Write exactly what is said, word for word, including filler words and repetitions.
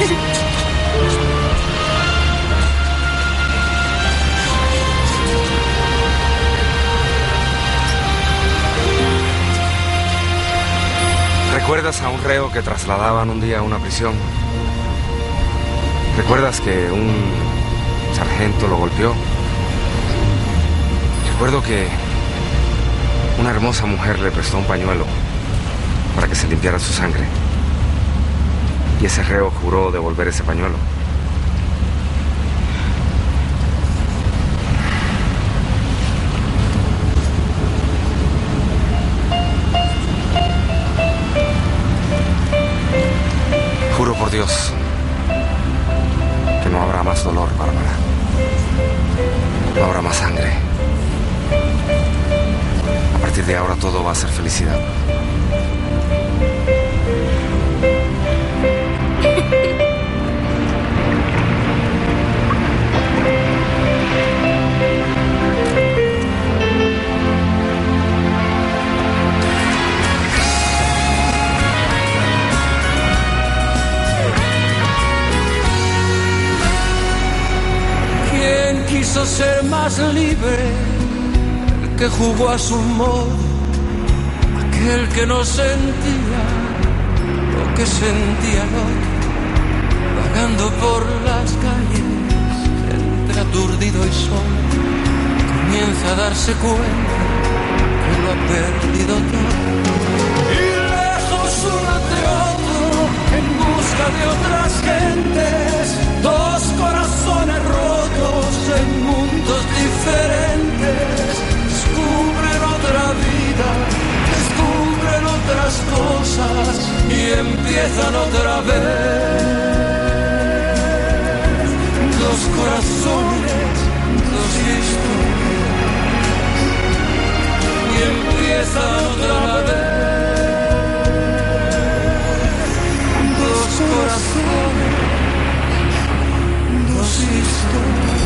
¿Recuerdas a un reo que trasladaban un día a una prisión? ¿Recuerdas que un sargento lo golpeó? Recuerdo que una hermosa mujer le prestó un pañuelo para que se limpiara su sangre. Y ese reo juró devolver ese pañuelo. Juro por Dios que no habrá más dolor, Bárbara. No habrá más sangre. A partir de ahora todo va a ser felicidad. ¿Quién quiso ser más libre? El que jugó a su modo, aquel que no sentía lo que sentía el otro, vagando por las calles, entre aturdido y solo, comienza a darse cuenta que lo ha perdido todo. Y lejos uno de otro, en busca de otras gentes, dos corazones rotos en mundos diferentes, descubren otra vida, descubren otras cosas y empiezan otra vez. Dos corazones, dos historias y empiezan otra vez. Dos corazones, dos historias.